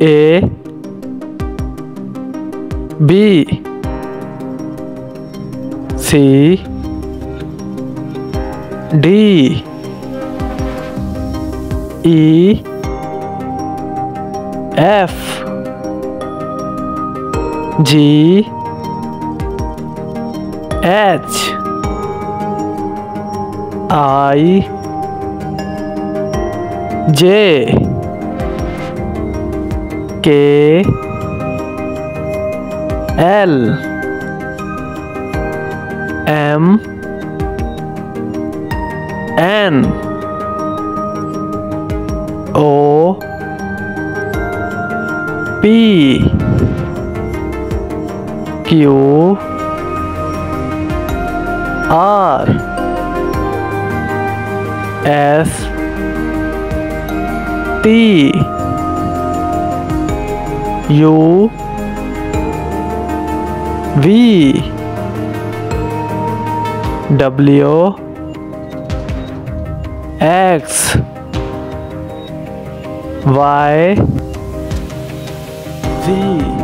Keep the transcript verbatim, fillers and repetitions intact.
A B C D E F G H I J K L M N O P Q R S T U V W X Y Z